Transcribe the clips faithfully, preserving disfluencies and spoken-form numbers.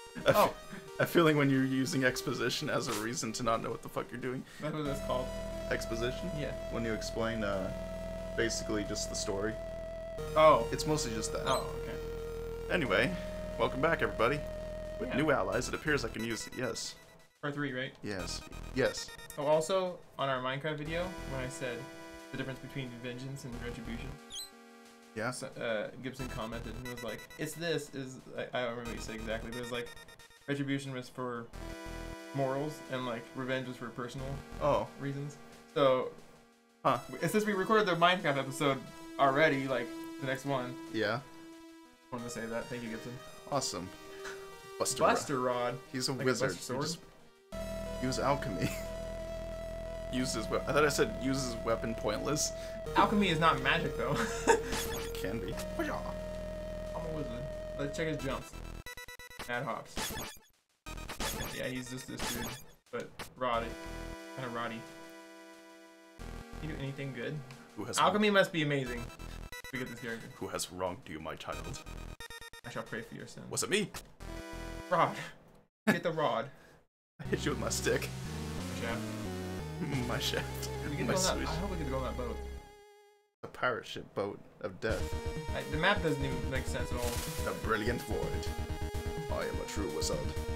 I Oh. I feel like when you're using exposition as a reason to not know what the fuck you're doing. That's what that's called. Exposition? Yeah. When you explain, uh, basically just the story. Oh. It's mostly just that. Oh, okay. Anyway, welcome back, everybody. With Yeah. new allies, it appears I can use. Yes. Part three, right? Yes. Yes. Oh, also, on our Minecraft video, when I said the difference between vengeance and retribution, Yeah. so, uh, Gibson commented and was like, "It's this is I, I don't remember what he said exactly, but it was like retribution was for morals and like revenge was for personal Oh. reasons." So, Huh. since we recorded the Minecraft episode already, like the next one, Yeah. I wanted to say that. Thank you, Gibson. Awesome. Buster. Buster Rod. He's a Like a wizard. Buster He Sword? just use alchemy. uses. We I thought I said uses weapon pointless. Alchemy is not magic though. It can be. I'm a wizard. Let's check his jumps. Mad hops. Yeah, he's just this dude, but Roddy, kind of Roddy. Can you do anything good? Who has Alchemy must be amazing. We get this character. Who has wronged you, my child? I shall pray for your sins. Was it me? Rod. Get the rod. I hit you with my stick. Shaft. My shaft. We get My to go on switch. that, I hope we get to go on that boat. A pirate ship boat of death. I, the map doesn't even make sense at all. A brilliant void. I am a true wizard.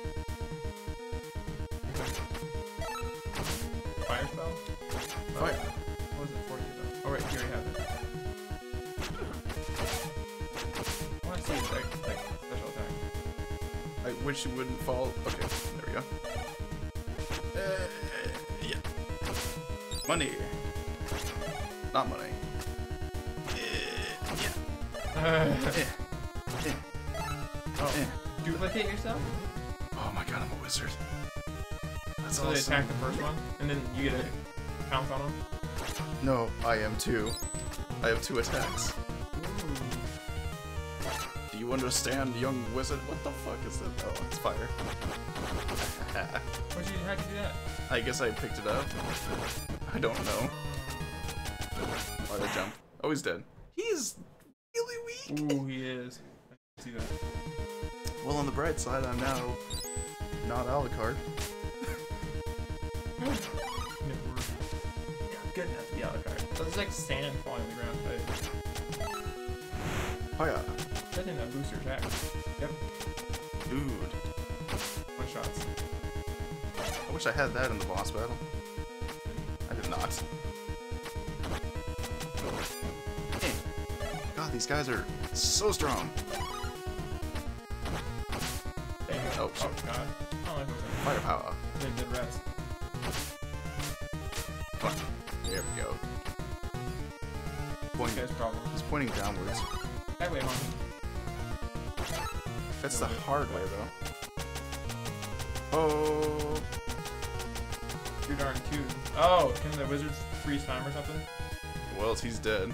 Fire spell? Fire. What was it for you though? Oh right, here we have it. I want to see his like, like special attack. I wish it wouldn't fall. Okay, there we go. Uh, yeah. Money. Not money. Uh, yeah. Uh, Eh. Eh. oh. Eh. Duplicate yourself? Oh my god, I'm a wizard. That's So they awesome. attack the first one, and then you get a pounce on them? No, I am two. I have two attacks. Do you understand, young wizard? What the fuck is that? Oh, it's fire. What'd you, how'd you do that? I guess I picked it up. I don't know. Why'd I jump? Oh, he's dead. He's really weak. Ooh, he is. I can see that. Well, on the bright side, I'm now not Alucard. Yeah, good enough to be out of card. So there's like sand falling on the ground, but Oh yeah. doesn't that boost your attack? Yep, Dude. one shots. I wish I had that in the boss battle. I did not. Eh. God, these guys are so strong. There you go. Oh, shit. Oh god. I don't like those. Firepower. They're good rats. Fuck. There we go. This Pointing. guy's problem. He's pointing downwards. That way, homie. That's the hard way, though. Oh. Too darn too. Oh, can the wizards freeze time or something? Well, he's dead.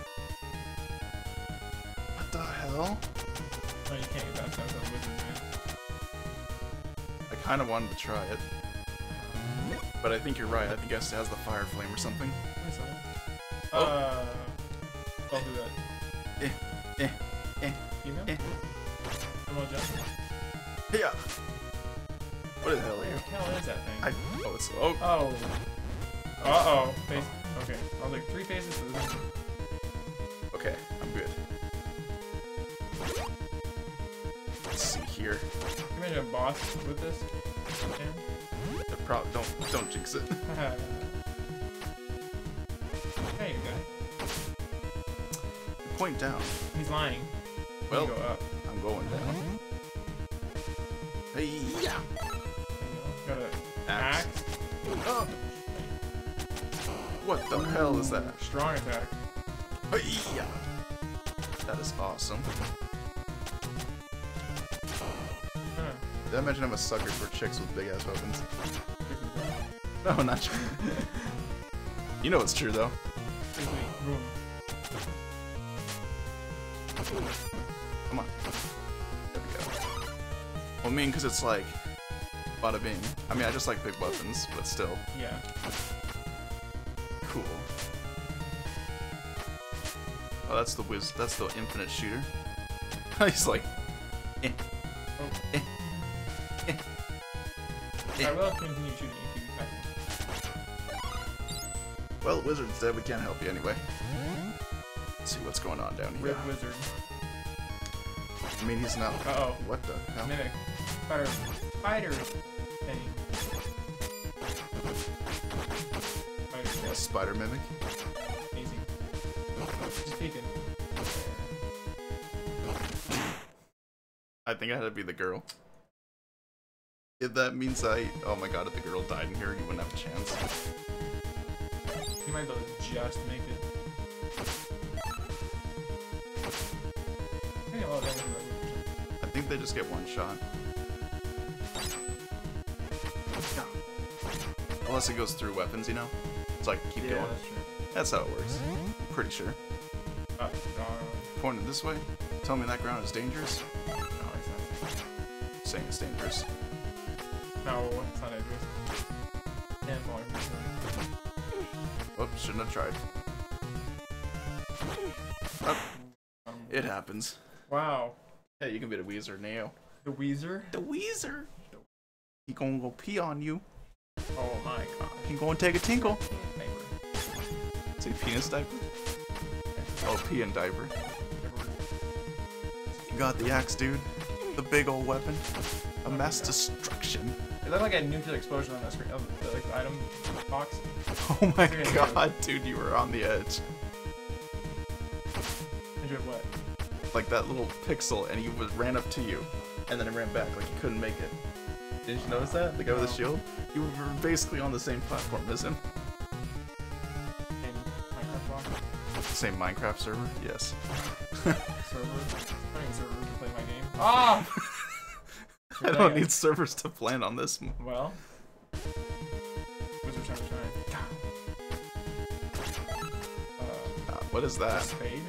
What the hell? No, you can't get that stuff on wizards, man. I kind of wanted to try it. But I think you're right. I think it has the fire flame or something. Wait a second. Oh. Uh, don't do that. Eh, eh, eh, Email? eh. Remote jump? Yeah. What the hell are What you? the hell is that thing? I. Oh, it's. Oh. Oh. Uh-oh. Face. Okay. I was like, three phases to this. Okay, I'm good. Let's see here. Can you imagine a boss with this? Yeah. The pro don't don't jinx it. There you go. Point down. He's lying. Well, You go up. I'm going down. Hey, yeah. There you go. Got a Axe. axe. Oh. What the hell is that? Strong attack. Hey, yeah. That is awesome. Huh. Did I mention I'm a sucker for chicks with big ass weapons? No, not true. You know it's true though. Boom. Come on. There we go. Well, I mean, because it's like bada bing. I mean, I just like big weapons, but still. Yeah. Cool. Oh, that's the whiz. That's the infinite shooter. He's like, eh, Oh. eh, I will continue shooting if you attack me. Well, Wizard's dead. We can't help you anyway. Let's see what's going on down here. Rip Wizard. I mean, he's not. Uh oh. What the hell? Mimic. Spider. Spider. Thing. Spider. A spider mimic. Amazing. Just peeking. I think I had to be the girl. If that means I... Oh my god, if the girl died in here, you wouldn't have a chance. You might be able to just make it. Yeah, well, that was I think they just get one shot. Unless it goes through weapons, you know? It's like, keep yeah, going. that's true. That's how it works. I'm pretty sure. Uh, no, Pointing this way? Tell me that ground is dangerous? no, it's not. Saying it's dangerous. No, it's not dangerous. Damn, boy. Oops, shouldn't have tried. Oh, it happens. Wow. Hey, you can be the Weezer now. The Weezer? The Weezer! He gonna go pee on you. Oh my god. He gonna take a tinkle. Diaper. Say penis diaper? Oh, pee and diaper. You got the axe, dude. The big old weapon. A mass destruction. It looked like a nuclear explosion on the screen of the like, item box. Oh my god, dude, you were on the edge. Edge of what? Like that little pixel, and he was, ran up to you, and then it ran back, like you couldn't make it. Didn't you notice that? The guy with the shield? You were basically on the same platform as him. In Minecraft box? Same Minecraft server? Yes. Server? I need servers to play my game. Ah! I don't need servers to plan on this. Well. Wizard trying to shine. Uh, Uh, what is that? Spade?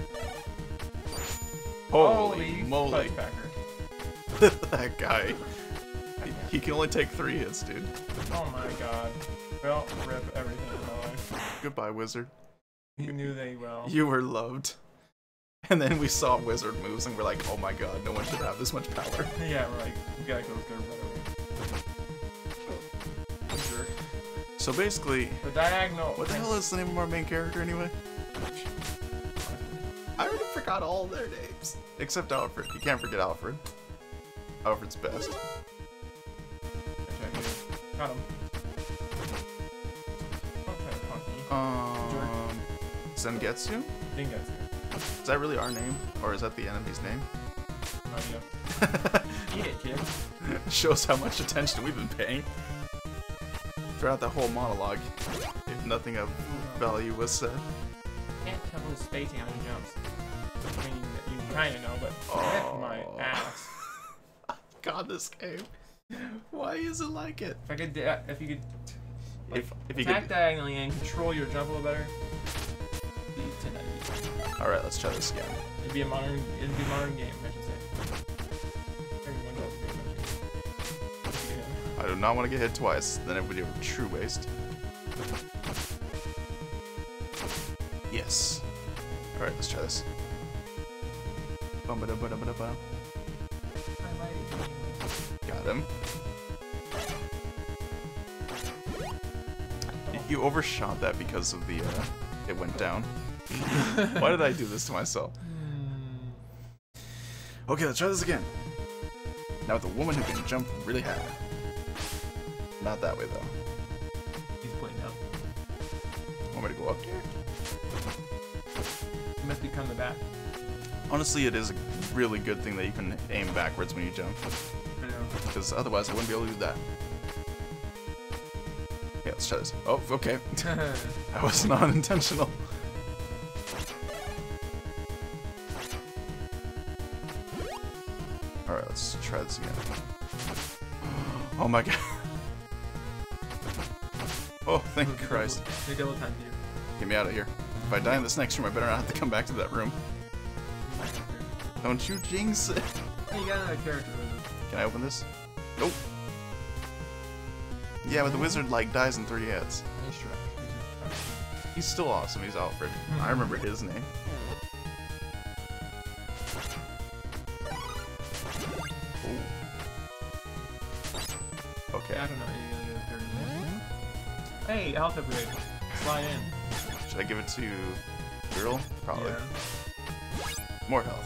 Holy moly. Fudge packer. That guy. He, he can only take three hits, dude. Oh my god. Well, rip everything in my life. Goodbye, Wizard. You knew they well. You were loved. And then we saw Wizard moves and we're like, oh my god, no one should have this much power. Yeah, we're like, we gotta go get right away. Sure. So basically, The diagonal. what the hell is the name of our main character anyway? I already forgot all their names. Except Alfred. You can't forget Alfred. Alfred's best. Got him. Okay, funky. Um, Zangetsu? Dingus. Is that really our name? Or is that the enemy's name? Oh, yeah. Eat it, kid. Shows how much attention we've been paying. Throughout the whole monologue, if nothing of value was said. Can't tell his spacing how he jumps. I mean, you kinda know, but Oh. rip my ass. God, this game. Why is it like it? If I could, uh, if you could, like, If, if you attack could... diagonally and control your jump a little better, it'd be ten out of ten. Alright, let's try this again. It'd be a modern, it'd be a modern game, I should say. Very Windows game, I should say. I do not want to get hit twice, then it would be a true waste. Yes. Alright, let's try this. Bum-ba-da-ba-da-ba-da-ba. Got him. You overshot that because of the, uh, it went down. Why did I do this to myself? Okay, let's try this again. Now with a woman who can jump really high. Not that way, though. He's pointing down. Want me to go up here? He must become the bat. Honestly, it is a really good thing that you can aim backwards when you jump. I know. Because otherwise I wouldn't be able to do that. Yeah, let's try this. Oh, okay. That was not intentional. Alright, let's try this again. Oh my god. Oh, thank Christ. They double time you. Get me out of here. If I die in this next room, I better not have to come back to that room. Don't you jinx it. Hey, you got another character with it. Can I open this? Nope. Yeah, but the wizard, like, dies in three hits. Nice try. He's still awesome. He's Alfred. I remember his name. Ooh. Okay. I don't know any of the Hey, health upgrade. Slide in. Should I give it to Girl? Probably. Yeah. More health.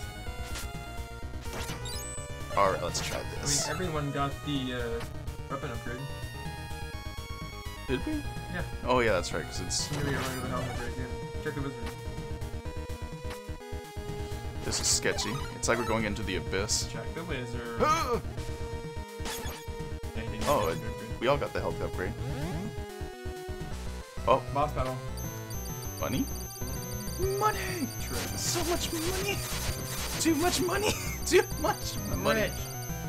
Alright, let's try I mean, this. everyone got the uh, weapon upgrade. Did we? Yeah. Oh yeah, that's right, because it's... Maybe you're running the health upgrade, yeah. Check the wizard. This is sketchy. It's like we're going into the abyss. Check the wizard. Ah! Yeah, he didn't Oh, get it- the upgrade. We all got the health upgrade. Oh, Boss battle. money? Money! Trick. So much money! Too much money! Too much money! Rich.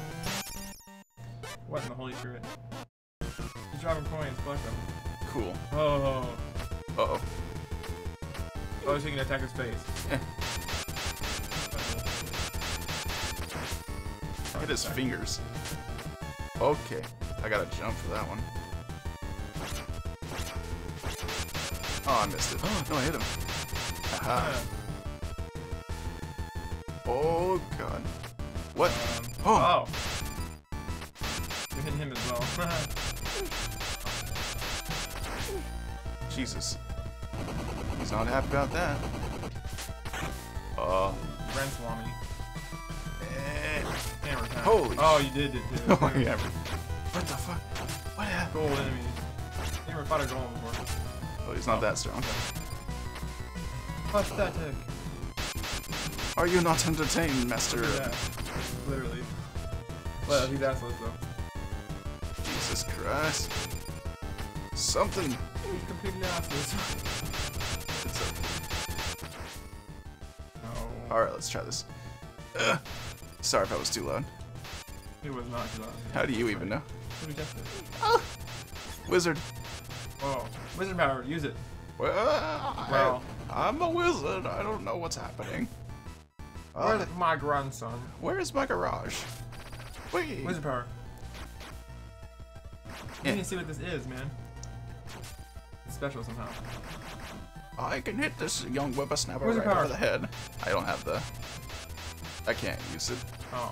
What in the holy spirit? He's dropping coins, collect them. Cool. Oh. Uh-oh. Oh, he's taking an attack his face. Hit his fingers. Okay. I gotta jump for that one. Oh, I missed it. Oh, no, I hit him. Haha. Oh, God. What? Um, Oh. oh. You hit him as well. Jesus. He's not happy about that. Uh. Ren Swami. Eh. Hammer time. Holy Oh, you did it, dude. Oh, yeah. What the fuck? What happened? Gold enemies. Never fought a golem before. Oh, he's not that strong. Pathetic. Are you not entertained, master? Yeah. Literally. Well, he's assless though. Jesus Christ. Something. He's completely assless. It's okay. No. Alright, let's try this. Ugh. Sorry if I was too loud. It was not too loud. How do you even know? Who tested? Ah! Wizard. Oh, wizard power. Use it. Well, Well. I, I'm a wizard. I don't know what's happening. Uh, Where's my grandson? where is my garage? Wait. Wizard power. Yeah. You need to see what this is, man. It's special somehow. I can hit this young whippersnapper Where's the right power? over the head. I don't have the... I can't use it. Oh.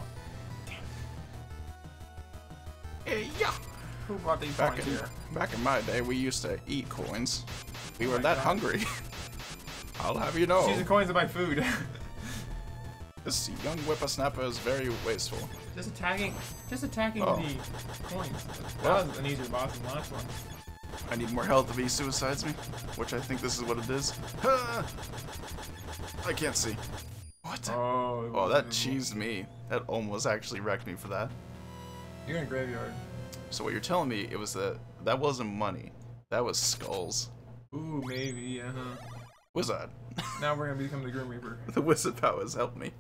Hey, yeah. Who brought these Back coins in, here? back in my day, we used to eat coins. We were my that God. hungry. I'll have you know. Use the coins to buy food. This young whippersnapper is very wasteful. just attacking, just attacking Oh. the coins. That Well. was an easier boss than the last one. I need more health if he suicides me, which I think this is what it is. Ah! I can't see. What? Oh. it Oh, was that invisible. cheesed me. That almost actually wrecked me for that. You're in a graveyard. So what you're telling me, it was that that wasn't money. That was skulls. Ooh, maybe. Uh huh. Wizard. Now we're gonna become the Grim Reaper. The wizard powers helped me.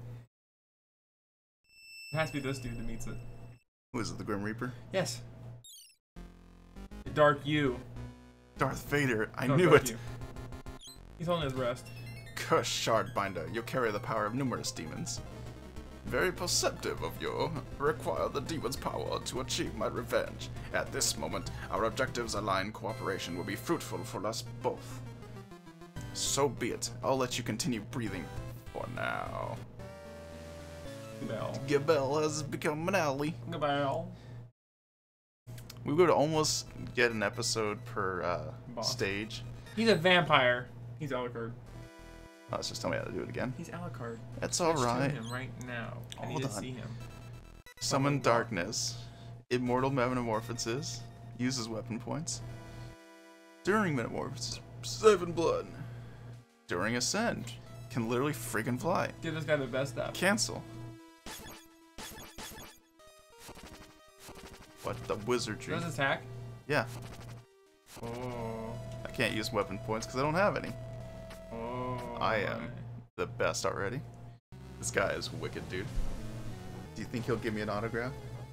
It has to be this dude that meets it. Who is it, the Grim Reaper? Yes. Dark you. Darth Vader. I No, knew Dark it. You. He's holding his rest. Cursed Shardbinder, you carry the power of numerous demons. Very perceptive of you. Require the demon's power to achieve my revenge. At this moment, our objectives align. Cooperation will be fruitful for us both. So be it. I'll let you continue breathing for now. Bell. Gabel has become an ally. Bell. We would almost get an episode per uh, Boss. stage. He's a vampire. He's Alucard. Oh, let's just tell me how to do it again. He's Alucard. That's Let's turn alright. him right now. I need Hold to on. see him. Summon Oh, wow. darkness. Immortal metamorphosis. Uses weapon points. During metamorphosis, seven blood. During ascend, can literally freaking fly. Give this guy the best stuff. Cancel. What the wizardry? Does attack? Yeah, Oh. I can't use weapon points because I don't have any. Oh. I am the best already. This guy is wicked, dude. Do you think he'll give me an autograph?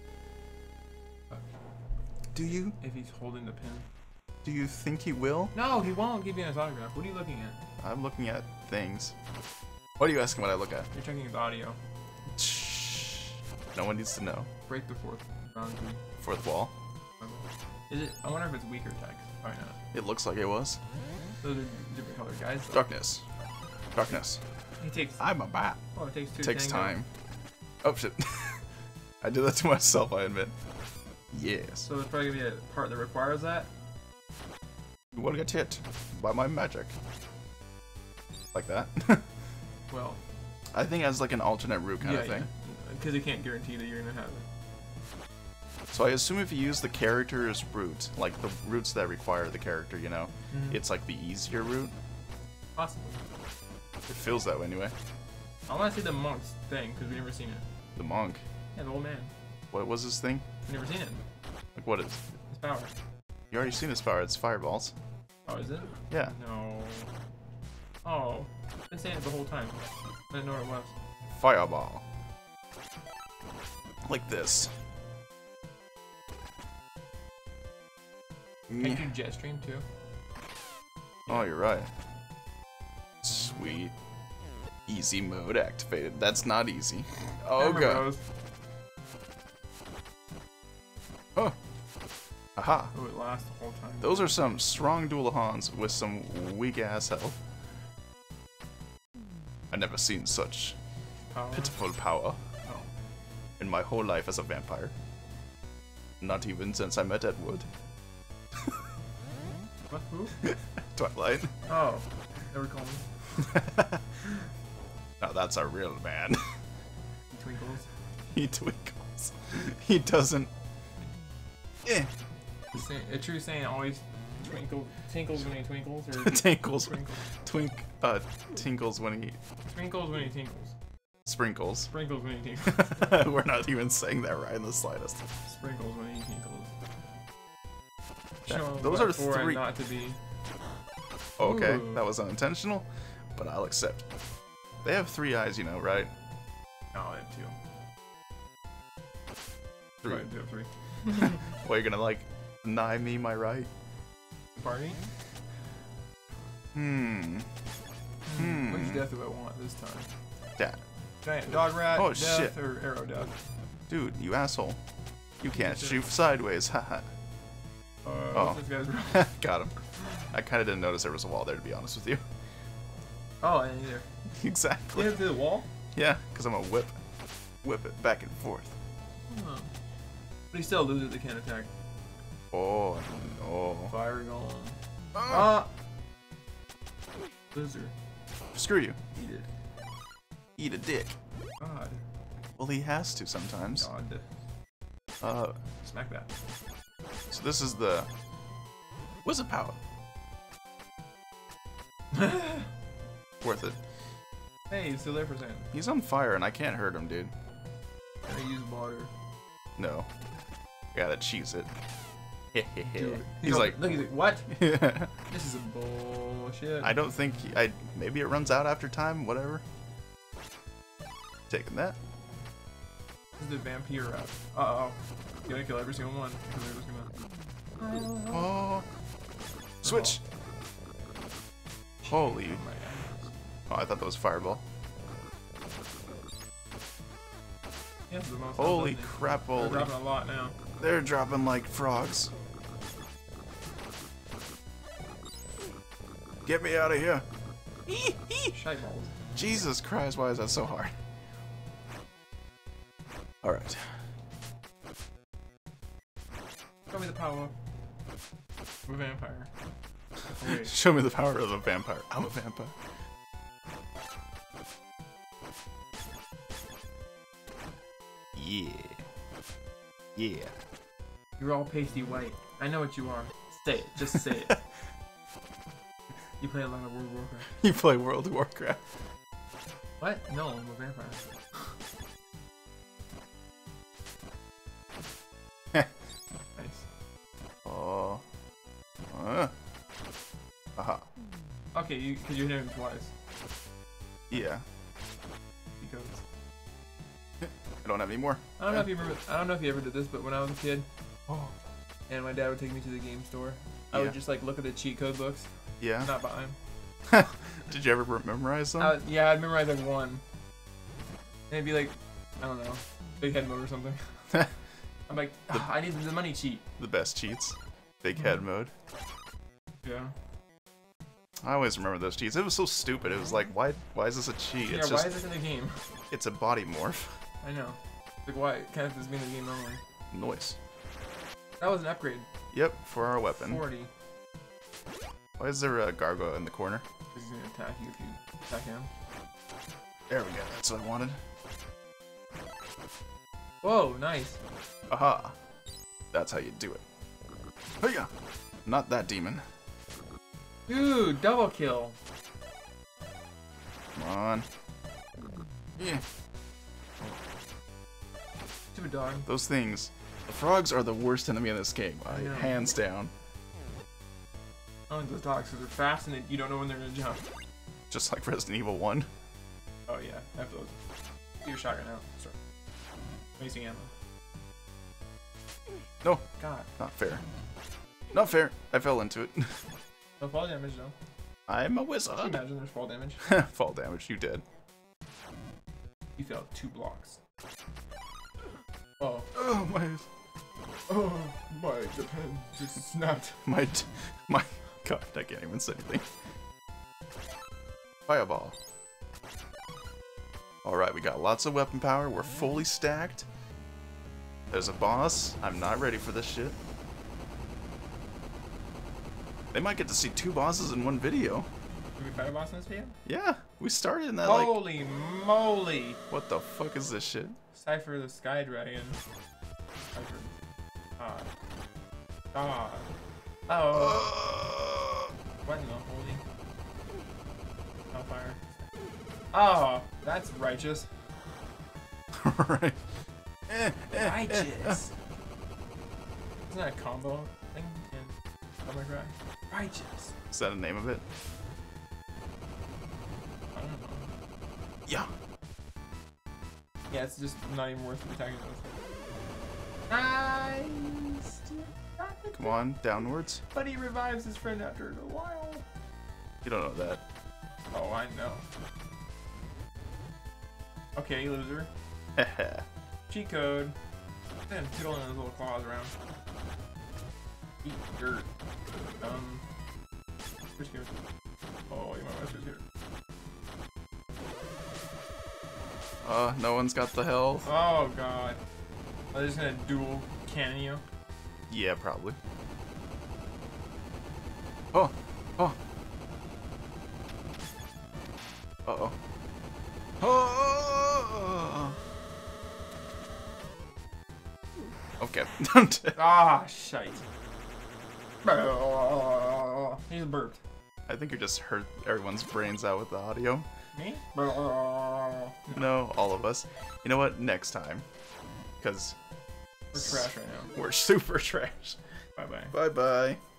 Do you? If he's holding the pin. Do you think he will? No, he won't give you his autograph. What are you looking at? I'm looking at things. What are you asking what I look at? You're checking his audio. Shh. No one needs to know. Break the fourth boundary. Fourth wall. Is it? I wonder if it's weaker text. Probably not. It looks like it was. Those are different colored guys. Though. Darkness. Darkness. He takes. I'm a bat. Oh, it takes two. Takes tango. time. Oh shit. I did that to myself, I admit. Yes. So there's probably gonna be a part that requires that. You will get hit by my magic. Like that. Well, I think as like an alternate route kind yeah, of thing. Because it can't guarantee that you're gonna have it. So I assume if you use the character's route, like the routes that require the character, you know, Mhm. it's like the easier route. Possibly. It feels that way anyway. I want to see the monk's thing because we've never seen it. The monk. Yeah, the old man. What was his thing? We've never seen it. Like what is? His power. You already seen his power. It's fireballs. Oh, is it? Yeah. No. Oh, I've been saying it the whole time. I didn't know what it was. Fireball. Like this. Can you do jet stream too? Oh, you're right. Sweet. Easy mode activated. That's not easy. Oh Remember god. those? Oh. Aha. Oh, it lasts the whole time. Those are some strong Dualahans with some weak ass health. I've never seen such Power. pitiful power Oh. in my whole life as a vampire. Not even since I met Edward. What? Who? Twilight. Oh, never call me. Now that's a real man. He twinkles. He twinkles. He doesn't. Eh. Say- A true saying always twinkle, tinkles when he twinkles, or Tinkles. twinkles, Twink. Uh, tinkles when he twinkles when he tinkles, sprinkles. sprinkles when he tinkles, We're not even saying that right in the slightest. sprinkles when he tinkles. Yeah, Show those what are for and three- Not to be. Okay, Ooh. that was unintentional, but I'll accept. They have three eyes, you know, right? No, I have two. Three. Right, I do have three. Well, you're gonna like deny me my right? Party? Hmm. Hmm. Which death do I want this time? Dad. Giant dog rat, Oh, death, shit. or arrow death? Dude, you asshole. You can't Yes, sir. shoot sideways, haha. Uh, Oh. what's this guy's roll? Got him. I kinda didn't notice there was a wall there, to be honest with you. Oh, I didn't either. Exactly. Get it through the wall? Yeah, because I'm a whip. Whip it back and forth. Oh. But he still loses the can attack. Oh, no. Fire golem. Ah, Ah! Loser. screw you. Eat it. Eat a dick. God. Well, he has to sometimes. God. Uh, Smack that. so this is the wizard power. Worth it. Hey, he's still there for a second. He's on fire and I can't hurt him, dude. Can I use water? No. Gotta cheese it. Dude. He's like, look, he's like, what? I This is some bullshit. don't think he, I maybe it runs out after time, whatever. Taking that. This is the vampire route. Uh oh. You gotta kill every single one. 'cause they're just gonna- Oh, switch. Holy! Oh my God. Oh, I thought that was fireball. Yeah, it's the most Holy doesn't it? crap! They're Holy! dropping a lot now. They're dropping like frogs. Get me out of here! Shite balls. Jesus Christ! Why is that so hard? All right. Show me the power. of a vampire. Oh, wait. Show me the power of a vampire. I'm a vampire. Yeah. Yeah. You're all pasty white. I know what you are. Say it. Just say it. You play a lot of World of Warcraft. You play World of Warcraft. What? No, I'm a vampire. Nice. Oh. Uh. Aha. Okay, you because you hit him twice. Yeah. Because I don't have any more. I don't know if you remember. I don't know if you ever did this, but when I was a kid, Oh. and my dad would take me to the game store, I Yeah. would just like look at the cheat code books, Yeah. not buy them. Did you ever memorize them? I would- yeah, I'd memorize like one. And it'd be like, I don't know, big head mode or something. I'm like, "Ah, I need the money cheat. The best cheats. Big head mode. Yeah. I always remember those cheats. It was so stupid. It was like, why why is this a cheat? Yeah, It's why just is this in the game? it's a body morph. I know. Like, why can't this be in the game normally? Noise. That was an upgrade. Yep, for our weapon. forty. Why is there a gargoyle in the corner? Because he's gonna attack you if you attack him. There we go. That's what I wanted. Whoa, nice. Aha. That's how you do it. Hiya! Not that demon. Dude, double kill. Come on. Yeah. Stupid dog. Those things. The frogs are the worst enemy in this game. I know. Hands down. I don't like those dogs because they're fast and they, you don't know when they're gonna jump. Just like Resident Evil one. Oh yeah, I have those. Do your shotgun now. Sorry. Wasting ammo. No, God. not fair. Not fair. I fell into it. No fall damage though. I'm a Can you wizard. imagine there's fall damage? Fall damage. You did. You fell two blocks. Oh. Oh my. Oh, my the pen just snapped. My. My. God, I can't even say anything. Fireball. Alright, we got lots of weapon power. We're fully stacked. There's a boss. I'm not ready for this shit. They might get to see two bosses in one video. Did we fight a boss in this video? Yeah, we started in that like... Holy moly! What the fuck is this shit? Cypher the Sky Dragon. Cypher. Ah. Ah. Oh. What in the holy? On fire. Oh, that's righteous. Alright. Eh, eh, Righteous. Isn't that a combo thing in Oh My Cry? Righteous. Is that the name of it? I don't know. Yeah. Yeah, it's just not even worth attacking those. Nice. Come on, downwards. But he revives his friend after a while. You don't know that. Oh, I know. Okay, loser. Heh. Cheat code. Then tickling those little claws around. Eat dirt. Um. Switch gears. Oh, you might want to switch gears. Uh, no one's got the health. Oh god. Are they just gonna dual cannon you? Yeah, probably. Oh, oh. Uh-oh. Oh. Okay. I'm dead. Ah, shite. He's burped. I think you just hurt everyone's brains out with the audio. Me? No, all of us. You know what? Next time. Because We're trash right now. we're super trash. Bye bye. Bye-bye.